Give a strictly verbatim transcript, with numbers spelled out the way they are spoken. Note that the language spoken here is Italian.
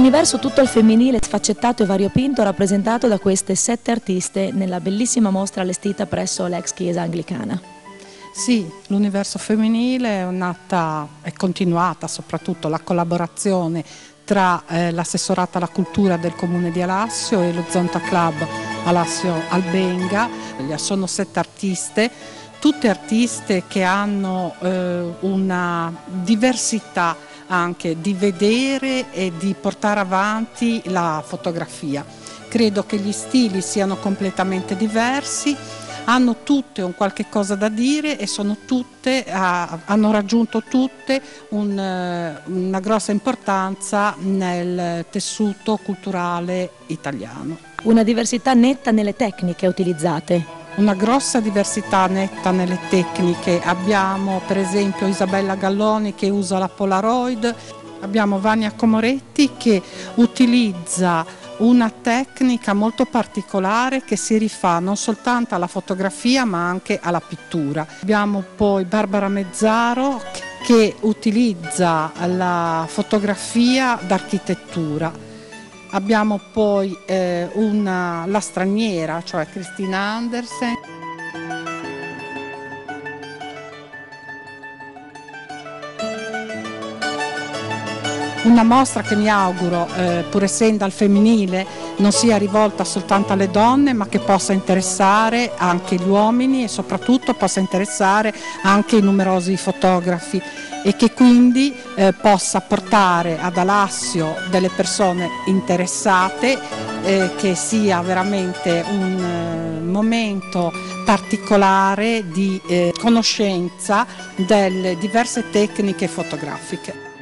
universo tutto al femminile, sfaccettato e variopinto, rappresentato da queste sette artiste nella bellissima mostra allestita presso l'ex chiesa anglicana. Sì, l'universo femminile è nata e continuata soprattutto la collaborazione tra eh, l'assessorato alla cultura del comune di Alassio e lo Zonta Club Alassio Albenga. Sono sette artiste, tutte artiste che hanno eh, una diversità anche di vedere e di portare avanti la fotografia. Credo che gli stili siano completamente diversi, hanno tutte un qualche cosa da dire e sono tutte, ah, hanno raggiunto tutte un, una grossa importanza nel tessuto culturale italiano. Una diversità netta nelle tecniche utilizzate. Una grossa diversità netta nelle tecniche. Abbiamo per esempio Isabella Galloni che usa la Polaroid, abbiamo Vania Comoretti che utilizza una tecnica molto particolare che si rifà non soltanto alla fotografia ma anche alla pittura. Abbiamo poi Barbara Mezzaro che utilizza la fotografia d'architettura. Abbiamo poi eh, una, la straniera, cioè Christina Andersen. Una mostra che mi auguro, eh, pur essendo al femminile, non sia rivolta soltanto alle donne, ma che possa interessare anche gli uomini e soprattutto possa interessare anche i numerosi fotografi e che quindi eh, possa portare ad Alassio delle persone interessate, eh, che sia veramente un eh, momento particolare di eh, conoscenza delle diverse tecniche fotografiche.